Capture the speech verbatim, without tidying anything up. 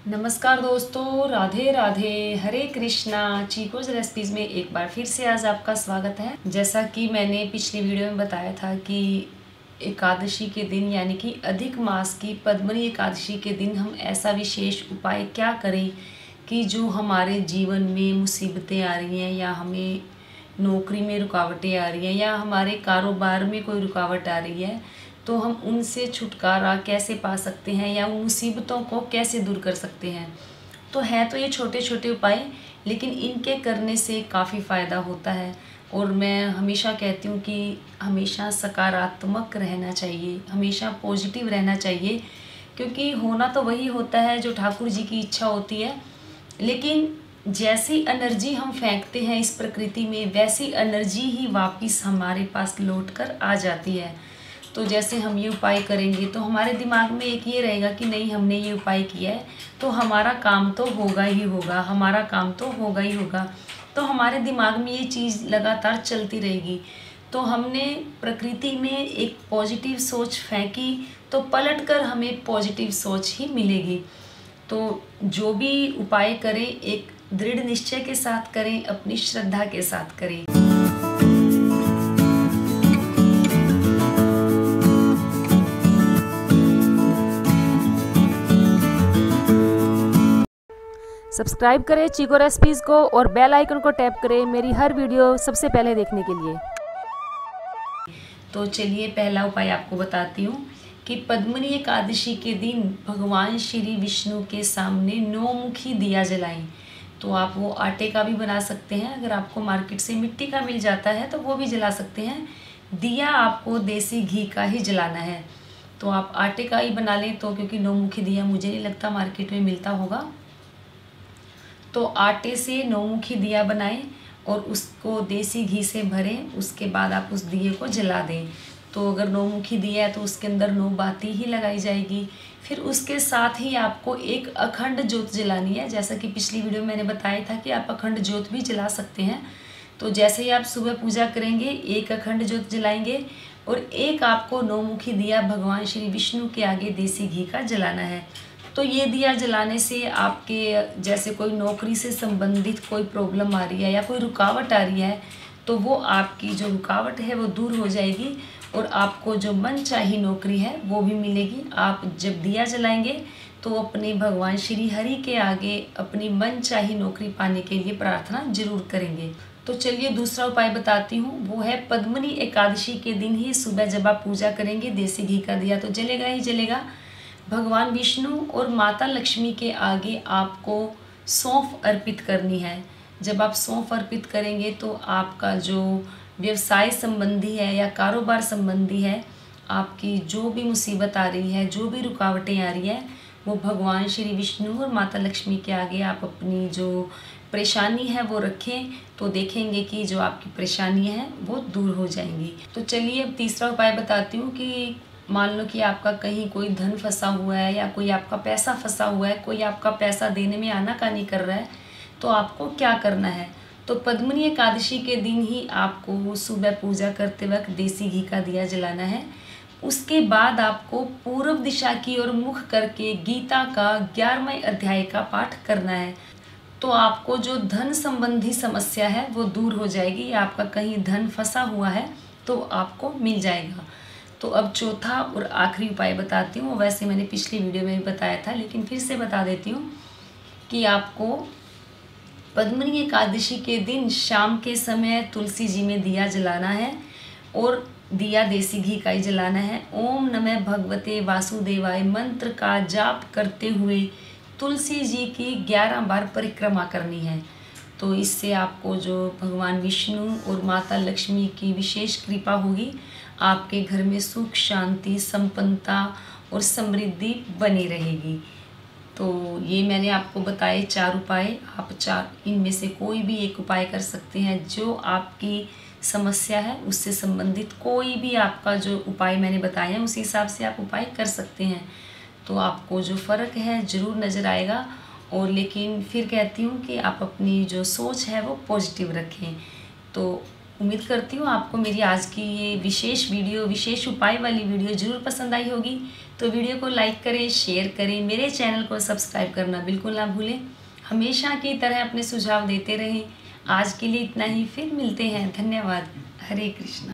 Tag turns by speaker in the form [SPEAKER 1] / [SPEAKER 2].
[SPEAKER 1] नमस्कार दोस्तों, राधे राधे, हरे कृष्णा। चीकोज रेसिपीज़ में एक बार फिर से आज आपका स्वागत है। जैसा कि मैंने पिछली वीडियो में बताया था कि एकादशी के दिन यानी कि अधिक मास की पद्मनी एकादशी के दिन हम ऐसा विशेष उपाय क्या करें कि जो हमारे जीवन में मुसीबतें आ रही हैं या हमें नौकरी में रुकावटें आ रही हैं या हमारे कारोबार में कोई रुकावट आ रही है, तो हम उनसे छुटकारा कैसे पा सकते हैं या उन मुसीबतों को कैसे दूर कर सकते हैं। तो है तो ये छोटे छोटे उपाय, लेकिन इनके करने से काफ़ी फ़ायदा होता है। और मैं हमेशा कहती हूँ कि हमेशा सकारात्मक रहना चाहिए, हमेशा पॉजिटिव रहना चाहिए, क्योंकि होना तो वही होता है जो ठाकुर जी की इच्छा होती है। लेकिन जैसी एनर्जी हम फेंकते हैं इस प्रकृति में, वैसी एनर्जी ही वापस हमारे पास लौट कर आ जाती है। तो जैसे हम ये उपाय करेंगे तो हमारे दिमाग में एक ये रहेगा कि नहीं, हमने ये उपाय किया है तो हमारा काम तो होगा ही होगा, हमारा काम तो होगा ही होगा। तो हमारे दिमाग में ये चीज़ लगातार चलती रहेगी। तो हमने प्रकृति में एक पॉजिटिव सोच फेंकी तो पलट कर हमें पॉजिटिव सोच ही मिलेगी। तो जो भी उपाय करें एक दृढ़ निश्चय के साथ करें, अपनी श्रद्धा के साथ करें।
[SPEAKER 2] सब्सक्राइब करें चीको रेसिपीज़ को और बेल आइकन को टैप करें मेरी हर वीडियो सबसे पहले देखने के लिए।
[SPEAKER 1] तो चलिए पहला उपाय आपको बताती हूँ कि पद्मनी एकादशी के दिन भगवान श्री विष्णु के सामने नौ मुखी दिया जलाएं। तो आप वो आटे का भी बना सकते हैं, अगर आपको मार्केट से मिट्टी का मिल जाता है तो वो भी जला सकते हैं। दिया आपको देसी घी का ही जलाना है। तो आप आटे का ही बना लें, तो क्योंकि नौ मुखी दिया मुझे नहीं लगता मार्केट में मिलता होगा। तो आटे से नौमुखी दिया बनाएं और उसको देसी घी से भरें। उसके बाद आप उस दिए को जला दें। तो अगर नौमुखी दिया है तो उसके अंदर नौ बाती ही लगाई जाएगी। फिर उसके साथ ही आपको एक अखंड ज्योत जलानी है। जैसा कि पिछली वीडियो में मैंने बताया था कि आप अखंड ज्योत भी जला सकते हैं। तो जैसे ही आप सुबह पूजा करेंगे एक अखंड ज्योत जलाएंगे और एक आपको नौमुखी दिया भगवान श्री विष्णु के आगे देसी घी का जलाना है। तो ये दिया जलाने से आपके जैसे कोई नौकरी से संबंधित कोई प्रॉब्लम आ रही है या कोई रुकावट आ रही है, तो वो आपकी जो रुकावट है वो दूर हो जाएगी और आपको जो मनचाही नौकरी है वो भी मिलेगी। आप जब दिया जलाएंगे तो अपने भगवान श्री हरि के आगे अपनी मनचाही नौकरी पाने के लिए प्रार्थना जरूर करेंगे। तो चलिए दूसरा उपाय बताती हूँ, वो है पद्मनी एकादशी के दिन ही सुबह जब आप पूजा करेंगे देसी घी का दिया तो जलेगा ही जलेगा। भगवान विष्णु और माता लक्ष्मी के आगे आपको सौंफ अर्पित करनी है। जब आप सौंफ अर्पित करेंगे तो आपका जो व्यवसाय संबंधी है या कारोबार संबंधी है, आपकी जो भी मुसीबत आ रही है, जो भी रुकावटें आ रही हैं, वो भगवान श्री विष्णु और माता लक्ष्मी के आगे आप अपनी जो परेशानी है वो रखें, तो देखेंगे कि जो आपकी परेशानी है वो दूर हो जाएंगी। तो चलिए अब तीसरा उपाय बताती हूँ कि मान लो कि आपका कहीं कोई धन फंसा हुआ है या कोई आपका पैसा फंसा हुआ है, कोई आपका पैसा देने में आनाकानी कर रहा है, तो आपको क्या करना है। तो पद्मनी एकादशी के दिन ही आपको सुबह पूजा करते वक्त देसी घी का दिया जलाना है। उसके बाद आपको पूर्व दिशा की ओर मुख करके गीता का ग्यारहवें अध्याय का पाठ करना है। तो आपको जो धन संबंधी समस्या है वो दूर हो जाएगी। आपका कहीं धन फंसा हुआ है तो आपको मिल जाएगा। तो अब चौथा और आखिरी उपाय बताती हूँ। वैसे मैंने पिछली वीडियो में भी बताया था, लेकिन फिर से बता देती हूँ कि आपको पद्मनी एकादशी के दिन शाम के समय तुलसी जी में दिया जलाना है और दिया देसी घी का ही जलाना है। ओम नमः भगवते वासुदेवाय मंत्र का जाप करते हुए तुलसी जी की ग्यारह बार परिक्रमा करनी है। तो इससे आपको जो भगवान विष्णु और माता लक्ष्मी की विशेष कृपा होगी, आपके घर में सुख शांति संपन्नता और समृद्धि बनी रहेगी। तो ये मैंने आपको बताए चार उपाय। आप चार इनमें से कोई भी एक उपाय कर सकते हैं। जो आपकी समस्या है उससे संबंधित कोई भी आपका जो उपाय मैंने बताए हैं उसी हिसाब से आप उपाय कर सकते हैं। तो आपको जो फ़र्क है ज़रूर नज़र आएगा। और लेकिन फिर कहती हूँ कि आप अपनी जो सोच है वो पॉजिटिव रखें। तो उम्मीद करती हूँ आपको मेरी आज की ये विशेष वीडियो, विशेष उपाय वाली वीडियो ज़रूर पसंद आई होगी। तो वीडियो को लाइक करें, शेयर करें, मेरे चैनल को सब्सक्राइब करना बिल्कुल ना भूलें। हमेशा की तरह अपने सुझाव देते रहें। आज के लिए इतना ही, फिर मिलते हैं। धन्यवाद। हरे कृष्णा।